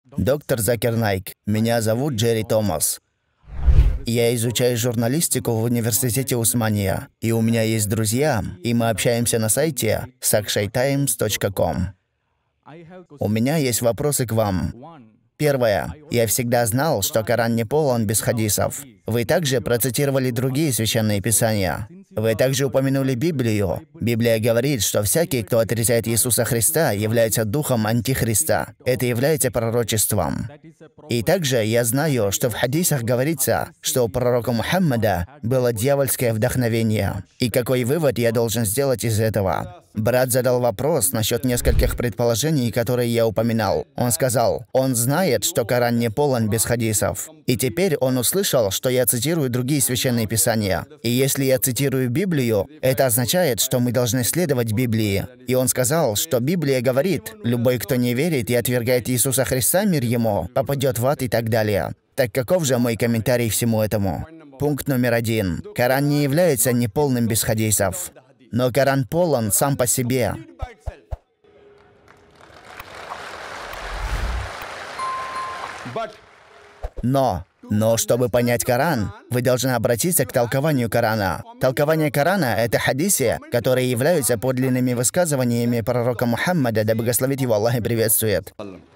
Доктор Закир Найк. Меня зовут Джерри Томас. Я изучаю журналистику в университете Усмания. И у меня есть друзья, и мы общаемся на сайте sakshaytimes.com. У меня есть вопросы к вам. Первое. Я всегда знал, что Коран не полон без хадисов. Вы также процитировали другие священные писания. Вы также упомянули Библию. Библия говорит, что всякий, кто отрицает Иисуса Христа, является духом Антихриста. Это является пророчеством. И также я знаю, что в хадисах говорится, что у пророка Мухаммада было дьявольское вдохновение. И какой вывод я должен сделать из этого? Брат задал вопрос насчет нескольких предположений, которые я упоминал. Он сказал, он знает, что Коран не полон без хадисов. И теперь он услышал, что я цитирую другие священные писания. И если я цитирую Библию, это означает, что мы должны следовать Библии. И он сказал, что Библия говорит, любой, кто не верит и отвергает Иисуса Христа, мир ему, попадет в ад и так далее. Так каков же мой комментарий всему этому? Пункт номер 1. Коран не является неполным без хадисов. Но Коран полон сам по себе. Но чтобы понять Коран, вы должны обратиться к толкованию Корана. Толкование Корана — это хадисы, которые являются подлинными высказываниями пророка Мухаммада, да благословит его Аллах и приветствует.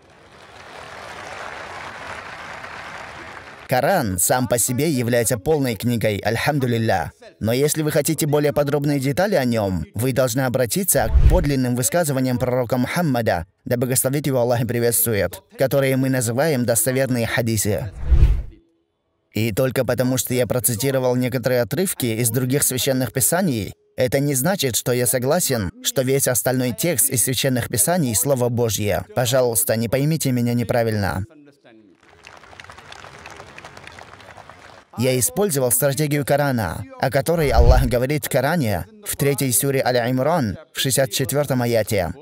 Коран сам по себе является полной книгой, альхамдулилля. Но если вы хотите более подробные детали о нем, вы должны обратиться к подлинным высказываниям пророка Мухаммада, да благословит его Аллах и приветствует, которые мы называем достоверные хадисы. И только потому, что я процитировал некоторые отрывки из других священных писаний, это не значит, что я согласен, что весь остальной текст из священных писаний — Слово Божье. Пожалуйста, не поймите меня неправильно. Я использовал стратегию Корана, о которой Аллах говорит в Коране, в 3 суре Аль-Имран, в 64-м аяте.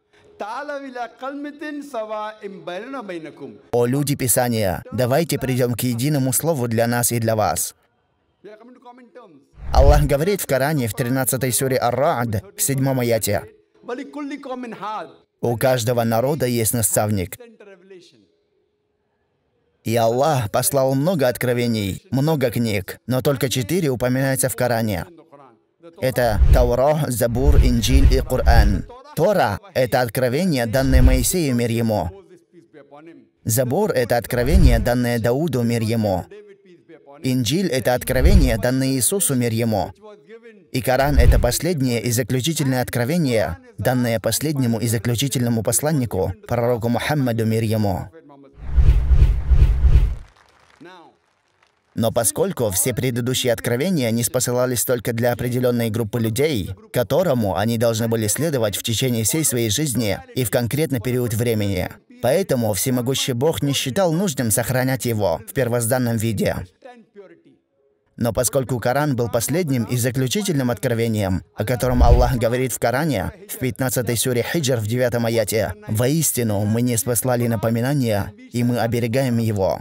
«О люди Писания, давайте придем к единому слову для нас и для вас». Аллах говорит в Коране, в 13 суре Ар-Ра'д, в 7-м аяте. «У каждого народа есть наставник». И Аллах послал много откровений, много книг, но только 4 упоминаются в Коране. Это Таура, Забур, Инджиль и Коран. Тора — это откровение, данное Моисею, мир ему. Забур — это откровение, данное Дауду, мир ему. Инджиль — это откровение, данное Иисусу, мир ему. И Коран — это последнее и заключительное откровение, данное последнему и заключительному посланнику, пророку Мухаммаду, мир ему. Но поскольку все предыдущие откровения не спосылались только для определенной группы людей, которому они должны были следовать в течение всей своей жизни и в конкретный период времени, поэтому всемогущий Бог не считал нужным сохранять его в первозданном виде. Но поскольку Коран был последним и заключительным откровением, о котором Аллах говорит в Коране, в 15 суре Хиджр, в 9-м аяте, «Воистину мы не спаслали напоминания, и мы оберегаем его».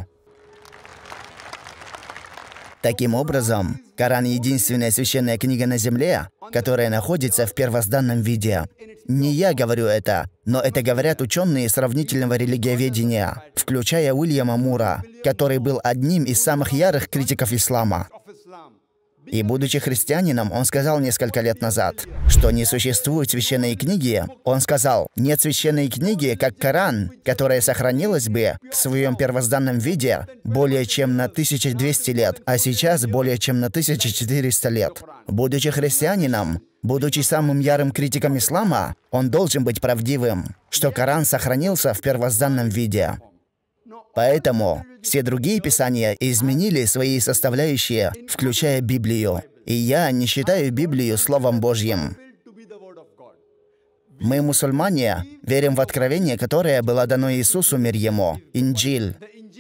Таким образом, Коран — единственная священная книга на земле, которая находится в первозданном виде. Не я говорю это, но это говорят ученые сравнительного религиоведения, включая Уильяма Мура, который был одним из самых ярых критиков ислама. И будучи христианином, он сказал несколько лет назад, что не существует священной книги. Он сказал, нет священной книги, как Коран, которая сохранилась бы в своем первозданном виде более чем на 1200 лет, а сейчас более чем на 1400 лет. Будучи христианином, будучи самым ярым критиком ислама, он должен быть правдивым, что Коран сохранился в первозданном виде. Поэтому все другие писания изменили свои составляющие, включая Библию. И я не считаю Библию Словом Божьим. Мы, мусульмане, верим в откровение, которое было дано Иисусу, мир ему, Инджиль.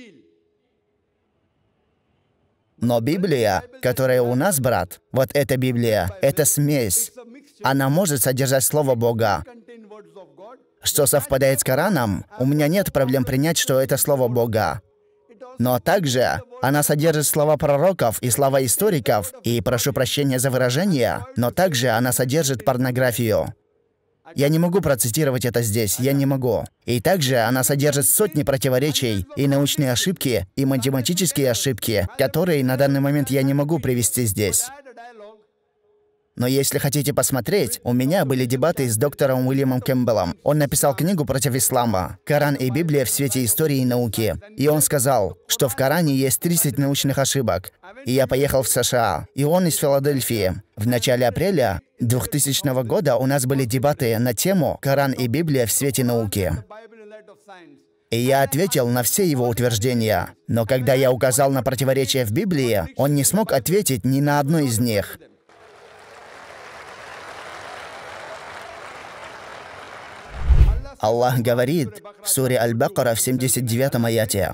Но Библия, которая у нас, брат, вот эта Библия, это смесь. Она может содержать Слово Бога. Что совпадает с Кораном, у меня нет проблем принять, что это Слово Бога. Но также она содержит слова пророков и слова историков, и прошу прощения за выражение, но также она содержит порнографию. Я не могу процитировать это здесь, я не могу. И также она содержит сотни противоречий, и научные ошибки, и математические ошибки, которые на данный момент я не могу привести здесь. Но если хотите посмотреть, у меня были дебаты с доктором Уильямом Кэмпбеллом. Он написал книгу против ислама «Коран и Библия в свете истории и науки». И он сказал, что в Коране есть 30 научных ошибок. И я поехал в США, и он из Филадельфии. В начале апреля 2000 года у нас были дебаты на тему «Коран и Библия в свете науки». И я ответил на все его утверждения. Но когда я указал на противоречия в Библии, он не смог ответить ни на одно из них. Аллах говорит в суре Аль-Бакара в 79-м аяте: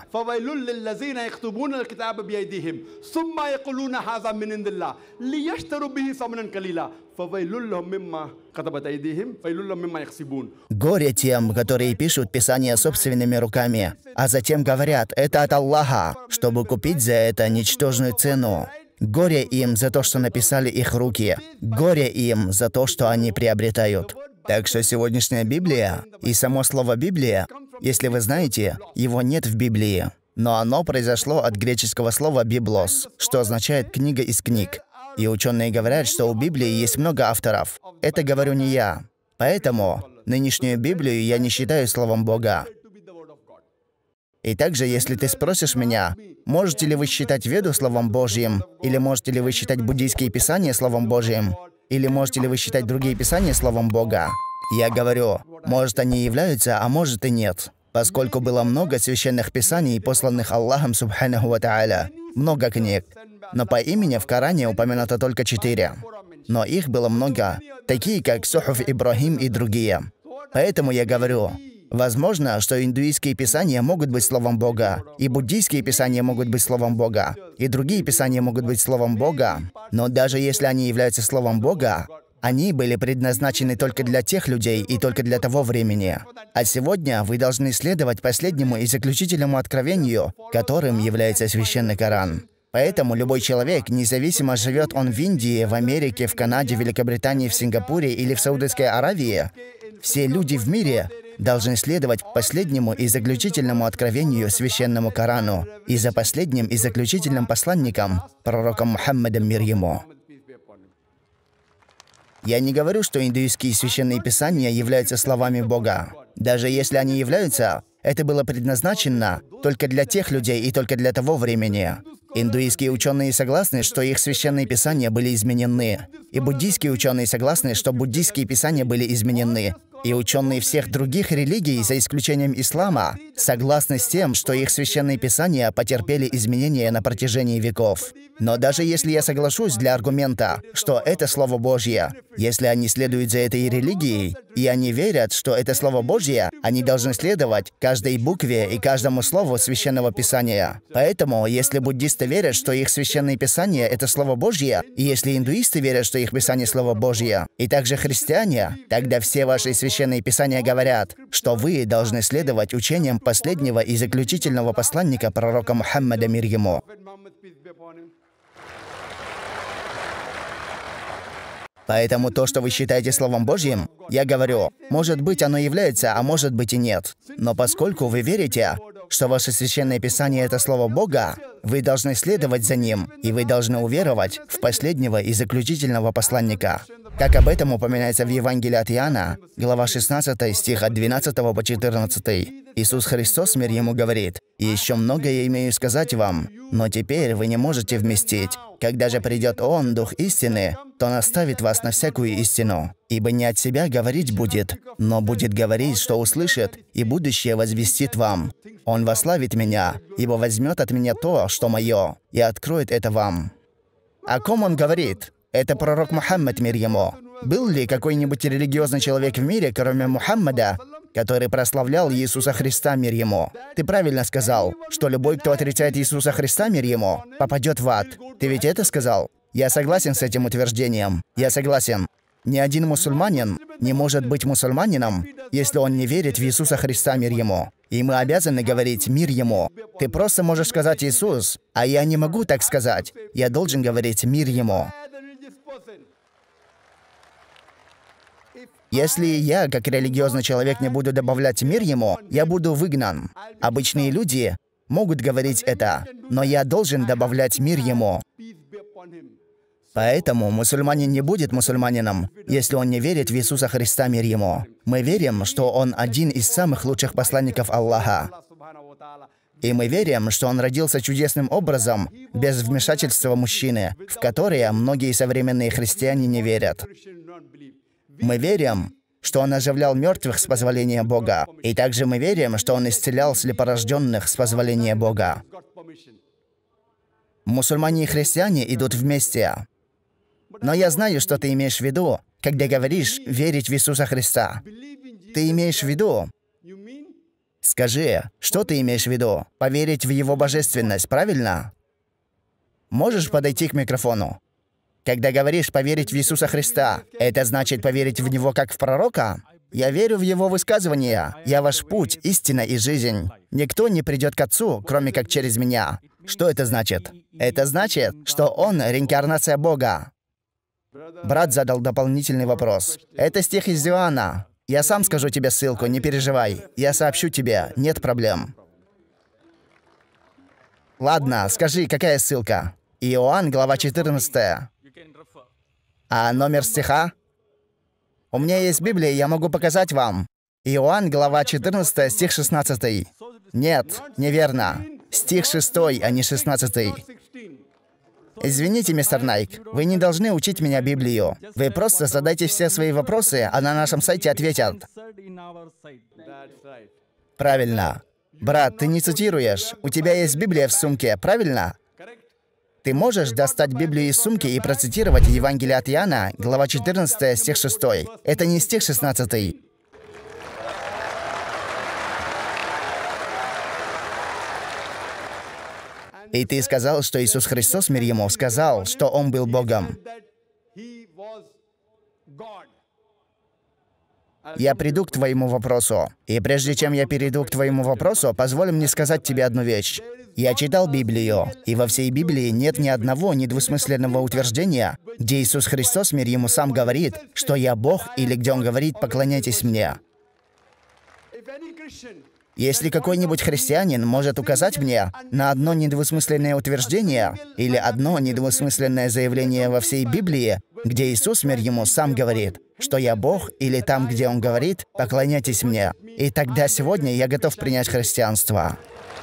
«Горе тем, которые пишут Писание собственными руками, а затем говорят, это от Аллаха, чтобы купить за это ничтожную цену. Горе им за то, что написали их руки. Горе им за то, что они приобретают». Так что сегодняшняя Библия и само слово «Библия», если вы знаете, его нет в Библии. Но оно произошло от греческого слова «библос», что означает «книга из книг». И ученые говорят, что у Библии есть много авторов. Это говорю не я. Поэтому нынешнюю Библию я не считаю словом Бога. И также, если ты спросишь меня, можете ли вы считать Веду словом Божьим, или можете ли вы считать буддийские писания словом Божьим, или можете ли вы считать другие писания словом Бога? Я говорю, может, они являются, а может и нет. Поскольку было много священных писаний, посланных Аллахом Субханаху ва Тааля, много книг. Но по имени в Коране упомянуто только 4. Но их было много, такие как Сухуф Ибрахим и другие. Поэтому я говорю, возможно, что индуистские писания могут быть словом Бога, и буддийские писания могут быть словом Бога, и другие писания могут быть словом Бога, но даже если они являются словом Бога, они были предназначены только для тех людей и только для того времени. А сегодня вы должны следовать последнему и заключительному откровению, которым является Священный Коран. Поэтому любой человек, независимо живет он в Индии, в Америке, в Канаде, Великобритании, в Сингапуре или в Саудовской Аравии, все люди в мире должны следовать последнему и заключительному откровению Священному Корану и за последним и заключительным посланником, пророком Мухаммадом мир ему. Я не говорю, что индуистские священные писания являются словами Бога. Даже если они являются, это было предназначено только для тех людей и только для того времени. Индуистские ученые согласны, что их священные писания были изменены. И буддийские ученые согласны, что буддийские писания были изменены. И ученые всех других религий, за исключением ислама, согласны с тем, что их священные писания потерпели изменения на протяжении веков. Но даже если я соглашусь для аргумента, что это Слово Божье, если они следуют за этой религией, и они верят, что это Слово Божье, они должны следовать каждой букве и каждому слову Священного Писания. Поэтому, если буддисты верят, что их Священные Писания — это Слово Божье, и если индуисты верят, что их Писание — Слово Божье, и также христиане, тогда все ваши Священные Писания говорят, что вы должны следовать учениям последнего и заключительного посланника, пророка Мухаммада мир ему. Поэтому то, что вы считаете Словом Божьим, я говорю, может быть, оно является, а может быть и нет. Но поскольку вы верите, что ваше Священное Писание — это Слово Бога, вы должны следовать за ним, и вы должны уверовать в последнего и заключительного посланника. Как об этом упоминается в Евангелии от Иоанна, глава 16, стих от 12 по 14. Иисус Христос, мир ему, говорит: «И еще многое имею сказать вам, но теперь вы не можете вместить. Когда же придет Он, Дух истины, то наставит вас на всякую истину. Ибо не от себя говорить будет, но будет говорить, что услышит, и будущее возвестит вам. Он восславит меня, ибо возьмет от меня то, что мое, и откроет это вам». О ком он говорит? Это пророк Мухаммад мир ему. Был ли какой-нибудь религиозный человек в мире, кроме Мухаммада, который прославлял Иисуса Христа мир ему? Ты правильно сказал, что любой, кто отрицает Иисуса Христа мир ему, попадет в ад. Ты ведь это сказал? Я согласен с этим утверждением. Я согласен. Ни один мусульманин не может быть мусульманином, если он не верит в Иисуса Христа мир ему. И мы обязаны говорить «мир ему». Ты просто можешь сказать «Иисус», а я не могу так сказать. Я должен говорить «мир ему». Если я, как религиозный человек, не буду добавлять мир ему, я буду выгнан. Обычные люди могут говорить это, но я должен добавлять мир ему. Поэтому мусульманин не будет мусульманином, если он не верит в Иисуса Христа, мир ему. Мы верим, что он один из самых лучших посланников Аллаха. И мы верим, что он родился чудесным образом, без вмешательства мужчины, в которое многие современные христиане не верят. Мы верим, что он оживлял мертвых с позволения Бога. И также мы верим, что он исцелял слепорожденных с позволения Бога. Мусульмане и христиане идут вместе. Но я знаю, что ты имеешь в виду, когда говоришь «верить в Иисуса Христа». Ты имеешь в виду... Скажи, что ты имеешь в виду? Поверить в Его божественность, правильно? Можешь подойти к микрофону? Когда говоришь «поверить в Иисуса Христа», это значит поверить в Него как в пророка? Я верю в Его высказывания. Я ваш путь, истина и жизнь. Никто не придет к Отцу, кроме как через меня. Что это значит? Это значит, что Он — реинкарнация Бога. Брат задал дополнительный вопрос. Это стих из Иоанна. Я сам скажу тебе ссылку, не переживай. Я сообщу тебе, нет проблем. Ладно, скажи, какая ссылка? Иоанн, глава 14. А номер стиха? У меня есть Библия, я могу показать вам. Иоанн, глава 14, стих 16. Нет, неверно. Стих 6, а не 16. Извините, мистер Найк, вы не должны учить меня Библию. Вы просто задайте все свои вопросы, а на нашем сайте ответят. Правильно. Брат, ты не цитируешь. У тебя есть Библия в сумке, правильно? Ты можешь достать Библию из сумки и процитировать Евангелие от Иоанна, глава 14, стих 6. Это не стих 16. И ты сказал, что Иисус Христос, мир ему, сказал, что Он был Богом. Я приду к твоему вопросу. И прежде чем я перейду к твоему вопросу, позволь мне сказать тебе одну вещь. Я читал Библию, и во всей Библии нет ни одного недвусмысленного утверждения, где Иисус Христос, мир ему, сам говорит, что я Бог, или где Он говорит «поклоняйтесь мне». Если какой-нибудь христианин может указать мне на одно недвусмысленное утверждение или одно недвусмысленное заявление во всей Библии, где Иисус, мир ему, сам говорит, что я Бог, или там, где Он говорит «поклоняйтесь мне», и тогда сегодня я готов принять христианство.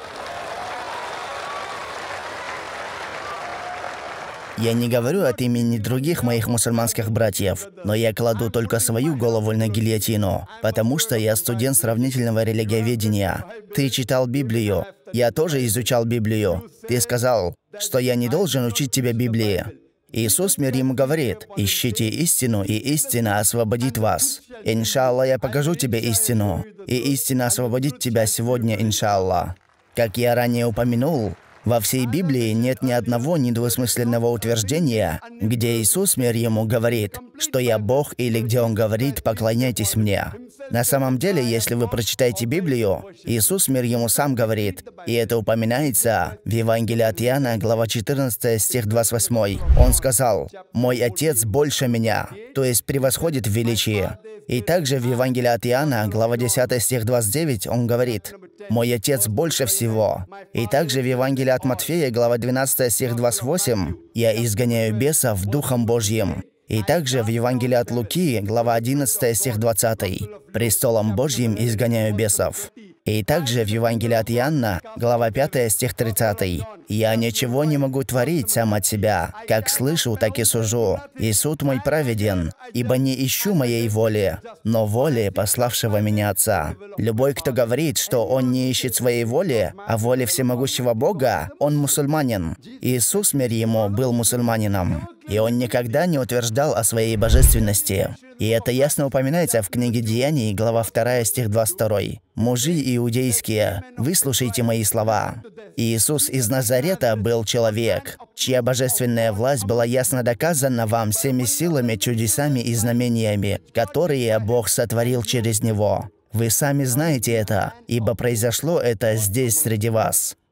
Я не говорю от имени других моих мусульманских братьев, но я кладу только свою голову на гильотину, потому что я студент сравнительного религиоведения. Ты читал Библию. Я тоже изучал Библию. Ты сказал, что я не должен учить тебя Библии. Иисус, мир ему, говорит: «Ищите истину, и истина освободит вас». Иншалла, я покажу тебе истину, и истина освободит тебя сегодня, иншалла. Как я ранее упомянул, во всей Библии нет ни одного недвусмысленного утверждения, где Иисус, мир ему, говорит, что я Бог, или где Он говорит «поклоняйтесь мне». На самом деле, если вы прочитаете Библию, Иисус, мир ему, сам говорит, и это упоминается в Евангелии от Иоанна, глава 14, стих 28. Он сказал: «Мой Отец больше меня», то есть превосходит в величии. И также в Евангелии от Иоанна, глава 10, стих 29, Он говорит: «Мой Отец больше всего». И также в Евангелии от Матфея, глава 12, стих 28, «Я изгоняю бесов Духом Божьим». И также в Евангелии от Луки, глава 11, стих 20, «Престолом Божьим изгоняю бесов». И также в Евангелии от Иоанна, глава 5, стих 30, «Я ничего не могу творить сам от себя. Как слышу, так и сужу. И суд мой праведен, ибо не ищу моей воли, но воли пославшего меня Отца». Любой, кто говорит, что он не ищет своей воли, а воли всемогущего Бога, он мусульманин. Иисус, мир ему, был мусульманином. И он никогда не утверждал о своей божественности. И это ясно упоминается в книге Деяний, глава 2, стих 22. «Мужи иудейские, выслушайте мои слова. Иисус из Назарета был человек, чья божественная власть была ясно доказана вам всеми силами, чудесами и знамениями, которые Бог сотворил через Него. Вы сами знаете это, ибо произошло это здесь среди вас.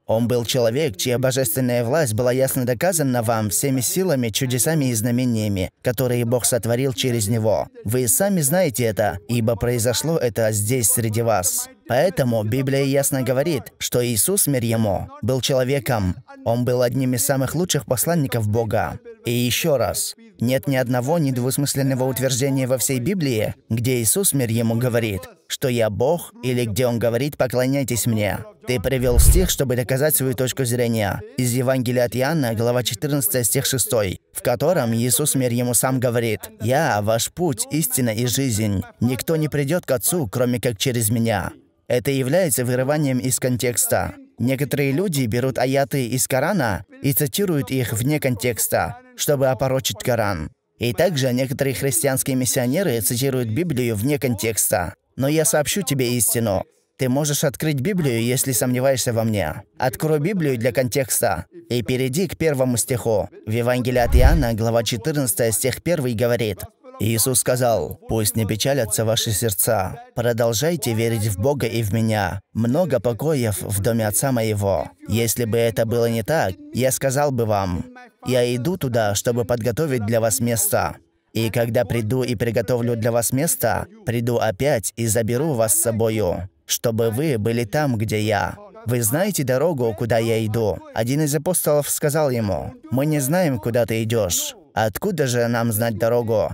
Он был человек, чья божественная власть была ясно доказана вам всеми силами, чудесами и знамениями, которые Бог сотворил через него. Вы сами знаете это, ибо произошло это здесь, среди вас. Поэтому Библия ясно говорит, что Иисус, мир ему, был человеком. Он был одним из самых лучших посланников Бога. И еще раз, нет ни одного недвусмысленного утверждения во всей Библии, где Иисус, мир ему, говорит, что «Я Бог», или где Он говорит «Поклоняйтесь мне». Ты привел стих, чтобы доказать свою точку зрения, из Евангелия от Иоанна, глава 14, стих 6, в котором Иисус, мир ему, сам говорит: «Я, ваш путь, истина и жизнь. Никто не придет к Отцу, кроме как через меня». Это является вырыванием из контекста. Некоторые люди берут аяты из Корана и цитируют их вне контекста, чтобы опорочить Коран. И также некоторые христианские миссионеры цитируют Библию вне контекста. Но я сообщу тебе истину. Ты можешь открыть Библию, если сомневаешься во мне. Открой Библию для контекста и перейди к 1 стиху. В Евангелии от Иоанна, глава 14, стих 1 говорит: Иисус сказал: «Пусть не печалятся ваши сердца. Продолжайте верить в Бога и в Меня. Много покоев в доме Отца Моего. Если бы это было не так, я сказал бы вам: я иду туда, чтобы подготовить для вас место. И когда приду и приготовлю для вас место, приду опять и заберу вас с собою, чтобы вы были там, где я. Вы знаете дорогу, куда я иду». Один из апостолов сказал ему: «Мы не знаем, куда ты идешь. Откуда же нам знать дорогу?»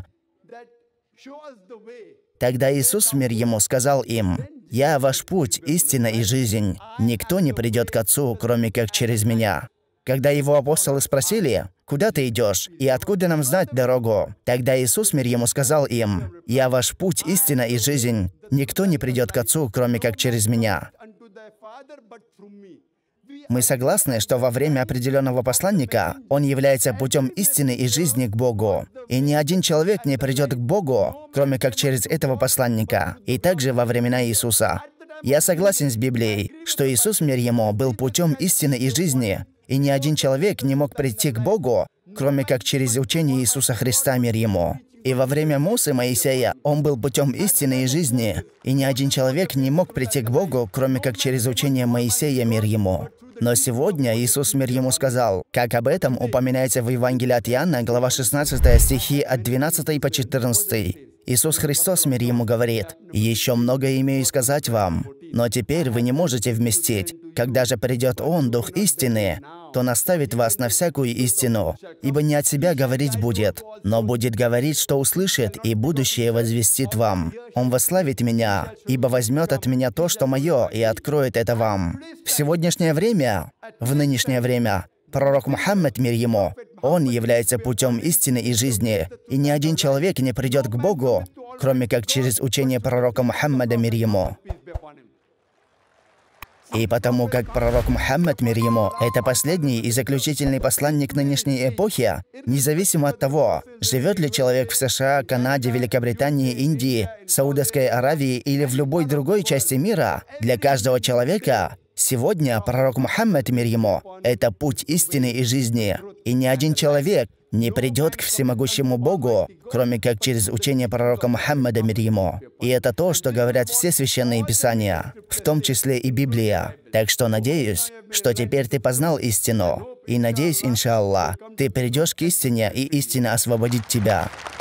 Тогда Иисус, мир ему, сказал им: «Я ваш путь, истина и жизнь. Никто не придет к Отцу, кроме как через Меня». Когда его апостолы спросили: «Куда ты идешь? И откуда нам знать дорогу?» Тогда Иисус, мир ему, сказал им: «Я ваш путь, истина и жизнь. Никто не придет к Отцу, кроме как через Меня». Мы согласны, что во время определенного посланника он является путем истины и жизни к Богу. И ни один человек не придет к Богу, кроме как через этого посланника. И также во времена Иисуса. Я согласен с Библией, что Иисус, мир ему, был путем истины и жизни. И ни один человек не мог прийти к Богу, кроме как через учение Иисуса Христа, мир ему. И во время Мусы Моисея он был путем истины и жизни. И ни один человек не мог прийти к Богу, кроме как через учение Моисея, мир ему. Но сегодня Иисус, мир ему, сказал, как об этом упоминается в Евангелии от Иоанна, глава 16, стихи от 12 по 14. Иисус Христос, мир ему, говорит: «Еще многое имею сказать вам, но теперь вы не можете вместить. Когда же придет Он, Дух истины, то наставит вас на всякую истину, ибо не от себя говорить будет, но будет говорить, что услышит, и будущее возвестит вам. Он восславит Меня, ибо возьмет от Меня то, что Мое, и откроет это вам». В сегодняшнее время, в нынешнее время, пророк Мухаммад, мир ему, он является путем истины и жизни, и ни один человек не придет к Богу, кроме как через учение пророка Мухаммада, мир ему. И потому как пророк Мухаммад, мир ему, это последний и заключительный посланник нынешней эпохи, независимо от того, живет ли человек в США, Канаде, Великобритании, Индии, Саудовской Аравии или в любой другой части мира, для каждого человека сегодня пророк Мухаммад, мир ему, это путь истины и жизни. И ни один человек не придет к всемогущему Богу, кроме как через учение пророка Мухаммада, мир ему. И это то, что говорят все священные писания, в том числе и Библия. Так что надеюсь, что теперь ты познал истину. И надеюсь, иншаллах, ты придешь к истине, и истина освободит тебя.